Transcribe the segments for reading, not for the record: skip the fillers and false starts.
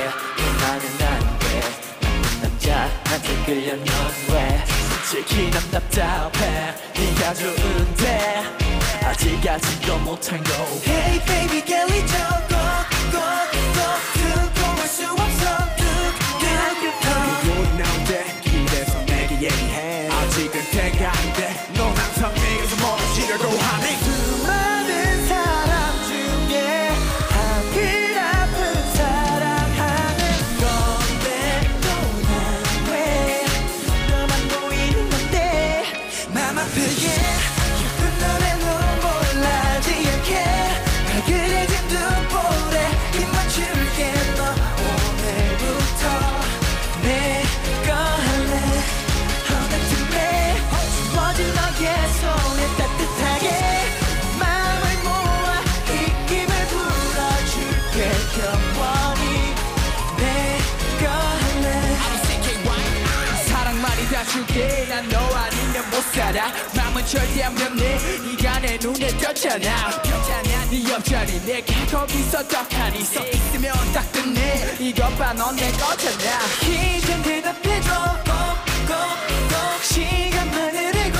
나는 안돼 나쁜 남자한테 끌려 넌 왜 솔직히 난 답답해 네가 좋은데 아직까지도 못한 거 Hey baby girl 잊어고 두고 수 없어 그곳 나온데 길에서 내게 얘기해 아직은 때가 아닌데 넌 항상 내게서 멀어지려고 하니 수많은 사람 중에 하필 아픈 사랑하는 건데 또 난 왜 너만 보이는 건데 맘 아프게 예쁜 너의 눈물나지 않게 발그레진 눈볼에 힘 맞출게 너 오늘부터 내거 할래 허같은데 주어진 너의 손에 따뜻하게 마음을 모아 입김을 불어줄게 영원히 내거 할래 사랑 많이 다 줄게 난 너 아니면 못 살아 맘은 절대 안 변해 네가 내 눈에 떴잖아 네 여전히 내가 거기서 떡하니 서 있으면 딱 듣네 이것 봐 넌 내 거잖아 이젠 대답해줘 꼭 시간만 흐르고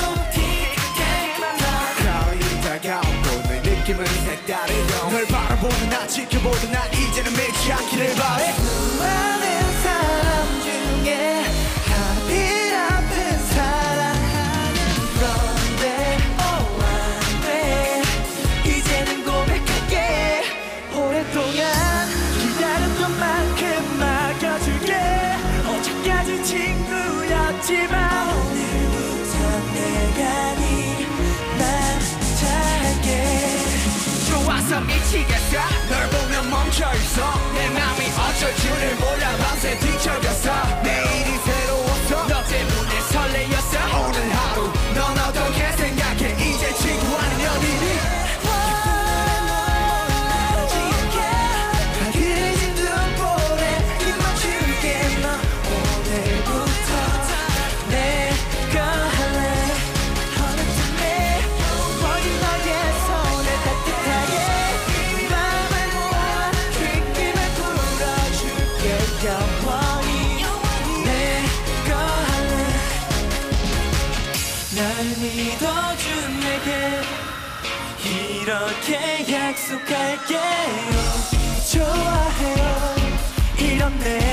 가을이 다가오고 내 느낌은 색다르고 널 바라보는 나 지켜보던 나 이제는 믿지 않기를 바래 수많은 사람 중에 하필 아픈 사랑하는 건데 안돼 이제는 고백할게 오랫동안 기다렸던 만큼 맡겨줄게 어제까지 친구였지만 오늘부터 내가 네 남자할게 좋아서 미치겠어 널 보면 멈춰있어 내 맘이 어쩔 줄을 몰라 밤새 뒤척였어 내일이 새로웠어 너 때문에 설레였어 오늘 하루 넌 어떻게 생각해 이제 친구 아닌 연인이 발그레진 눈볼에 힘 맞출게 너 오늘부터 내거 할래 허락함에 멀린 너의 손에 따뜻하게 맘을 모아 휘김을 불어줄게 영원히 내거 할래 날 믿어준 내게 이렇게 약속할게요 좋아해요 이런 내